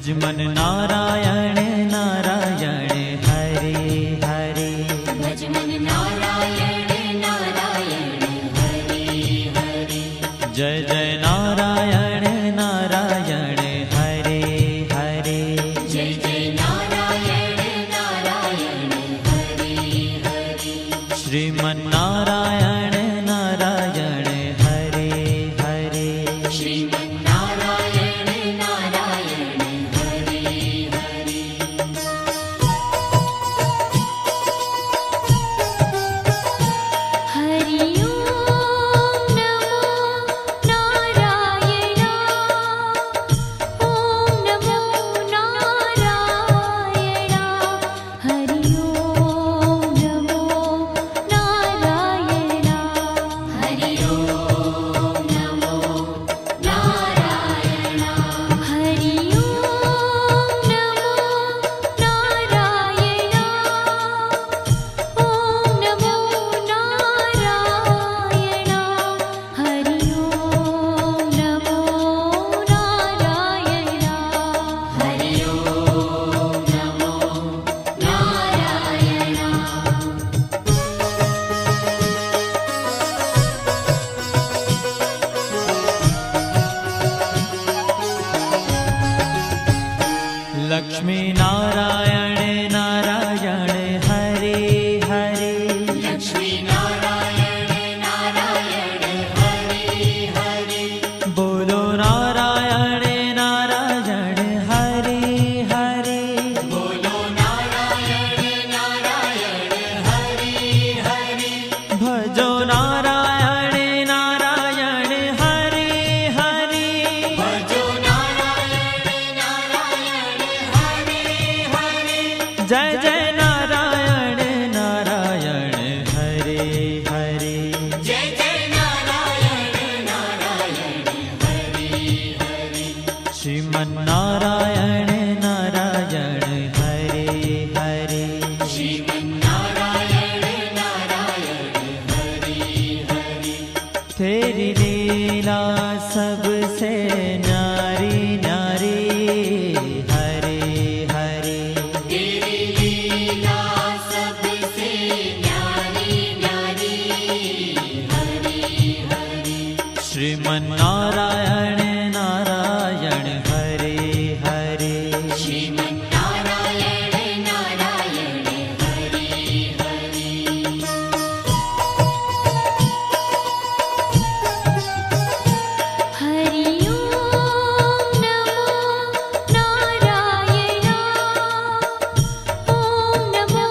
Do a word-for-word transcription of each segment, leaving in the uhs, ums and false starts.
भजमन नारायण नारायण हरे हरे। भजमन नारायण नारायण हरे हरे। जय जय नारायण नारायण हरे हरे। जय जय नारायण नारायण हरे हरे। श्रीमन नारायण नारायण हरे हरे। श्रीमन नारायण नारायण हरे हरे। हरि ओम नमो नारायण। ओम नमो नारायण। हरि ओम नमो नारायण। हरि ओम नमो नारायण। हरि ओम नमो नारायण। ओम नमो नारायण। हरि ओम नमो नारायण। हरि ओम नमो नारायण। लक्ष्मी नारायण नारायण हरे हरे। लक्ष्मी नारायण नारायण हरे हरे। बोलो नारायण नारायण हरे हरे। बोलो नारायण नारायण हरे हरे। भजो नारायण नारायण हरे हरे। भजो नारायण नारायण हरे हरे। जय जय नारायण नारायण हरे हरे। जय जय नारायण नारायण हरे हरे। श्रीमन नारायण नारायण हरे हरे। श्रीमन नारायण नारायण हरे हरे। तेरी लीला सबसे न्यारी न्यारी हरे हरे। तेरी लीला सबसे न्यारी न्यारी हरे हरे। श्रीमन नारायण नारायण हरे हरे। श्रीमन नारायण नारायण हरे हरे। हरि ओम नमो नारायण। ओम नमो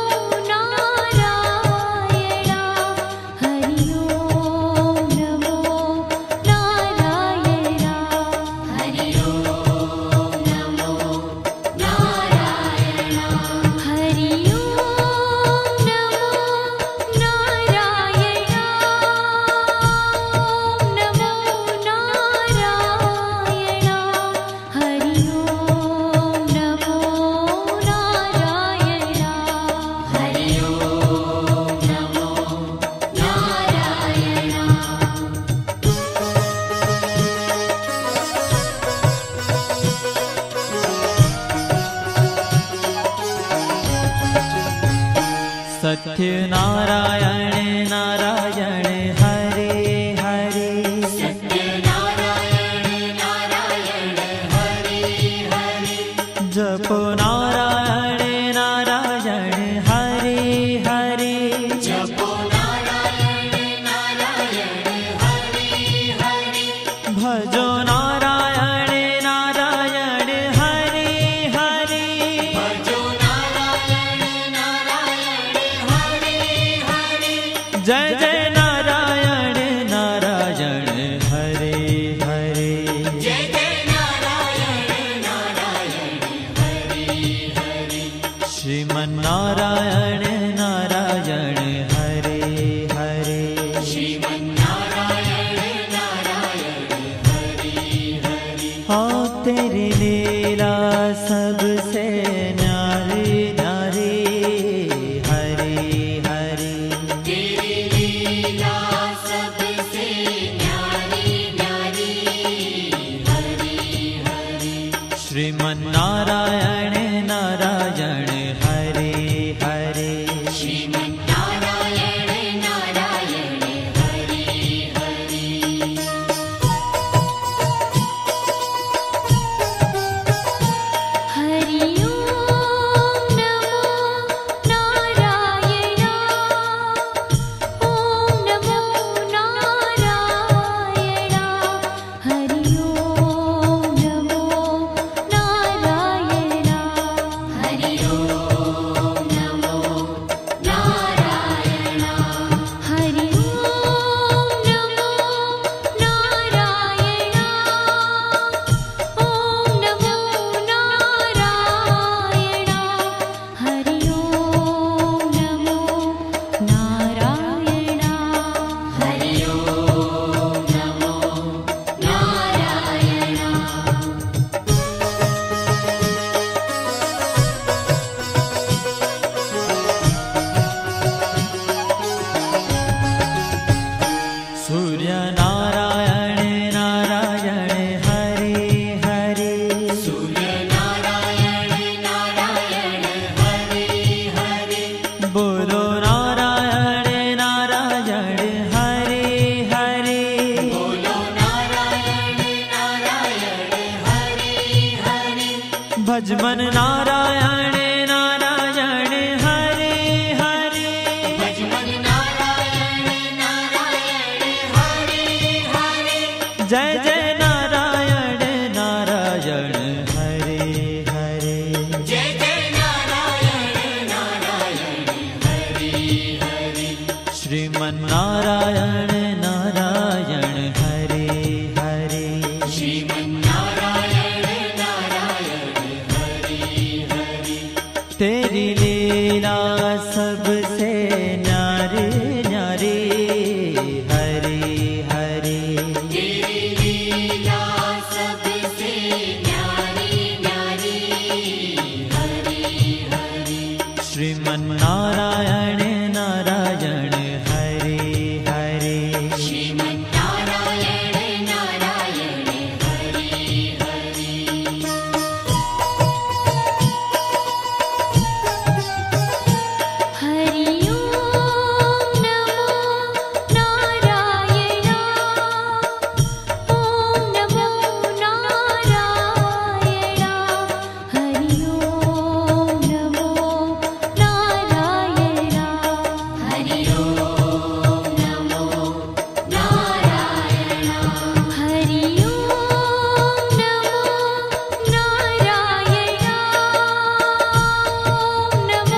नारायण। हरि ओम नमो नारायण। हरि ओम नमो नारायण। हरि ओम नमो नारायण। ओम नमो नारायण। हरि ओम नमो नारायण। हरि ओम नमो नारायण। सत्य नारायण नारायण हरे हरे। सत्य नारायण नारायण हरे हरे। जपो नारायण नारायण हरे हरे। जपो नारायण नारायण हरे हरे। भजो नारायण नारायण हरे हरे। भजो नारायण नारायण हरे हरे। जय जय नारायण नारायण हरे हरे। जय जय नारायण नारायण हरे हरे। श्रीमन नारायण नारायण हरे हरे। श्रीमन नारायण नारायण हरे हरे। हाँ तेरी लीला सबसे न्यारी न्यारी हरे हरे। तेरी लीला सबसे न्यारी न्यारी हरे हरे। श्रीमन्नारायण नारायण हरे हरे श्रीमन्नारायण नारायण हरे हरे हरि ओम नमो नारायण ओम नमो नारायण हरि ओम नमो नारायण हरि ओम नमो नारायण हरि ओम नमो नारायण ओम नमो नारायण हरि ओम नमो नारायण हरि ओम नमो नारायण सूर्य नारायण नारायण हरे हरे सूर्य नारायण नारायण हरे हरे बोलो नारायण नारायण हरे हरे बोलो नारायण नारायण हरे हरे भजमन नारायण नारायण हरे हरे भजमन नारायण नारायण हरे हरे जय जय नारायण नारायण हरे हरे जय जय नारायण नारायण हरे हरे श्रीमन्नारायण नारायण हरे हरे श्रीमन्नारायण नारायण हरे हरे तेरी लीला सबसे न्यारी न्यारी हरे हरे तेरी लीला सबसे न्यारी न्यारी हरे हरे श्रीमन्नारायण नारायण हरे हरे श्रीमन्नारायण नारायण हरे हरे हरि ओम नमो नारायण ओम नमो नारायण हरि ओम नमो नारायण हरि ओम नमो नारायण हरि ओम नमो नारायण ओम नमो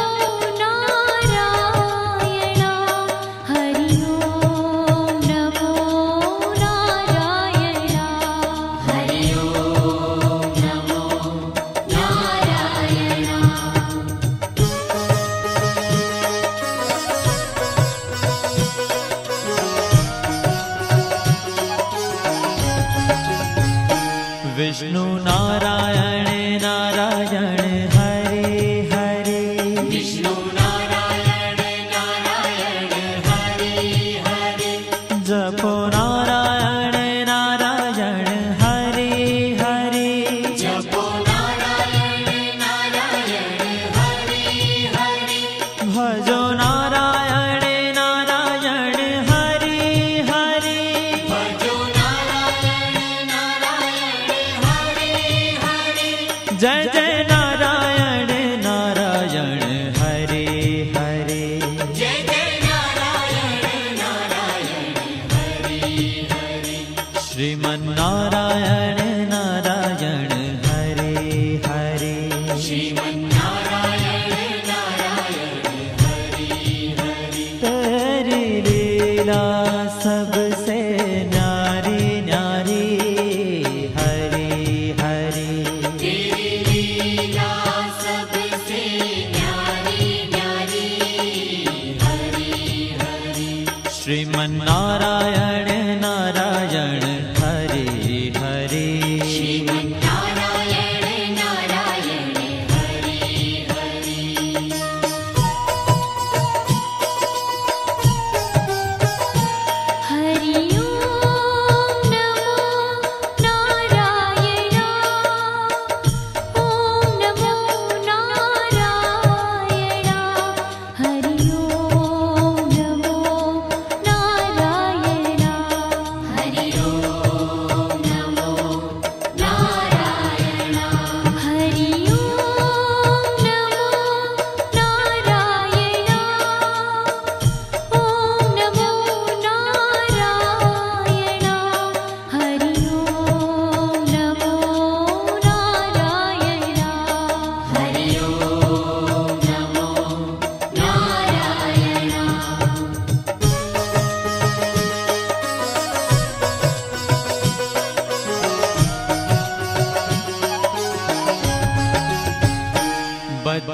नारायण हरि ओम नमो नारायण हरि ओम नमो नारायण विष्णु नारायण नारायण हरे हरे विष्णु नारायण नारायण हरे हरे जपो नारायण नारायण हरे हरे जपो नारायण नारायण हरे हरे भजो नारायण नारायण हरे हरे भजो नारायण नारायण हरे हरे जय जय नारायण नारायण हरे हरे जय जय नारायण नारायण हरे हरे श्रीमन्नारायण नारायण हरे हरे श्रीमन्नारायण नारायण हरे हरे तेरी लीला सबसे न्यारी न्यारी हरे हरे तेरी लीला सबसे न्यारी न्यारी हरे हरे श्रीमन्नारायण नारायण हरे हरे श्रीमन्नारायण नारायण हरे हरे हरि ओम नमो नारायण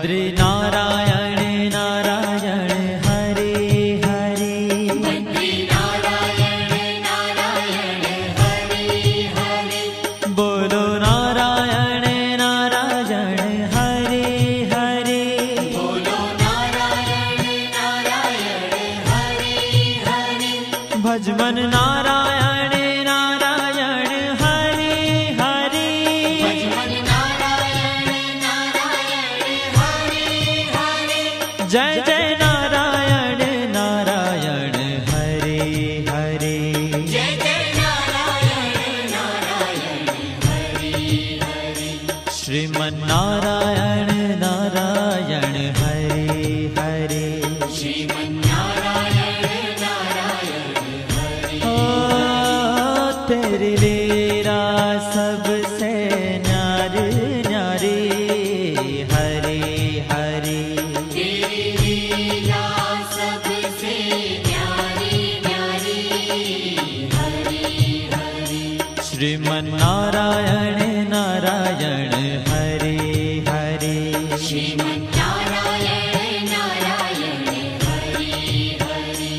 बद्री नारायण नारायण हरे हरे बद्री नारायण नारायण हरे हरे बोलो नारायण नारायण हरे हरे बोलो नारायण नारायण हरे हरे भजमन नारायण नारायण हरे हरे भजमन नारायण नारायण हरे हरे जय जय नारायण नारायण हरे हरे जय जय नारायण नारायण हरे हरे श्रीमन नारायण नारायण हरे हरे श्रीमन्नारायण नारायण हरे ओ तेरी लीला सबसे न्यारी न्यारी हरे हरे तेरी लीला सबसे न्यारी न्यारी हरे हरे श्रीमन नारायण नारायण हरे हरे श्रीमन्नारायण नारायण हरे हरे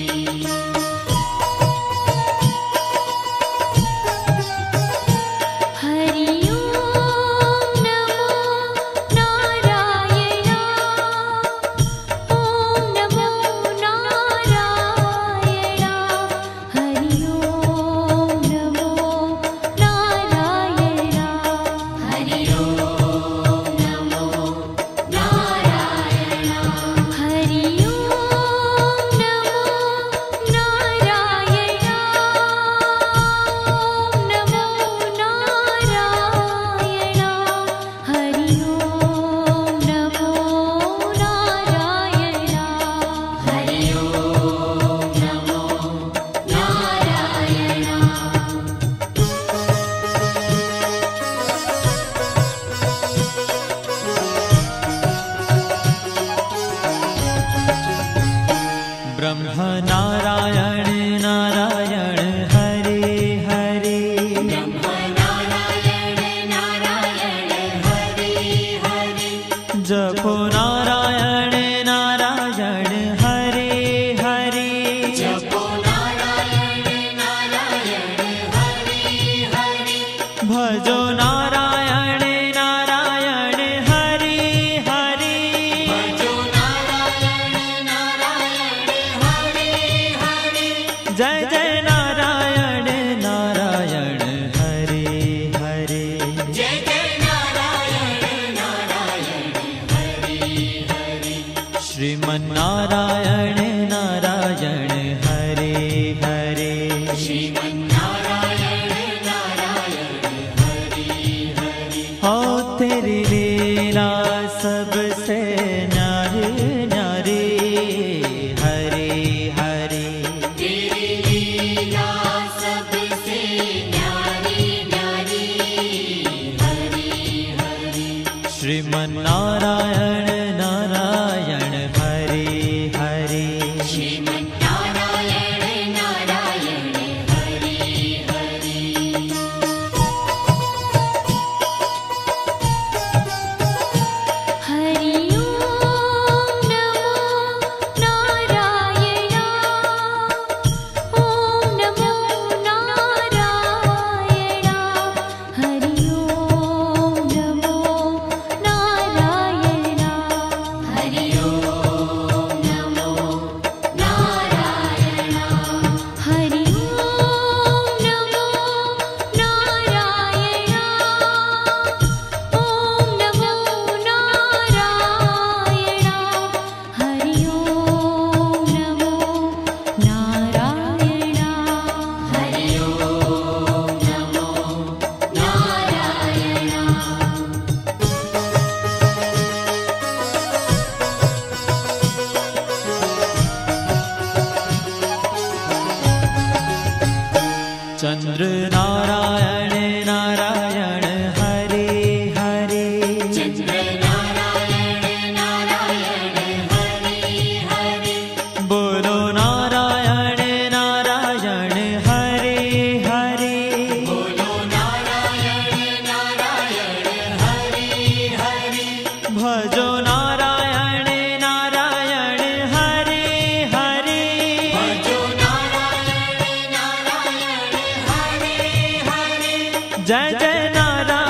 हरि ओम नमो नारायण ओम नमो नारायण हरि ओम नमो नारायण हरि ओम नमो नारायण हरि ओम नमो नारायण ओम नमो नारायण हरि ओम नमो नारायण हरि ओम नमो नारायण ब्रह्म नारायण नारायण हरे हरे ब्रह्म नारायण नारायण हरे हरे जपो नारायण नारायण हरे हरे जपो नारायण नारायण हरे हरे भजो नारायण नारायण हरे हरे भजो नारायण नारायण हरे हरे जय जय नारायण नारायण हरे हरे जय जय नारायण नारायण हरे हरे श्रीमन नारायण नारायण हरे हरे श्रीमन्नारायण नारायण हरे हरे हो तेरी लीला सबसे न्यारी न्यारी हरे हरे तेरी लीला सबसे न्यारी न्यारी हरे हरे श्रीमन नारायण नारायण हरे हरे श्रीमन्नारायण नारायण हरे हरे हरि ओम नमो नारायण ओम नमो नारायण हरि ओम नमो नारायण जय जय नारायण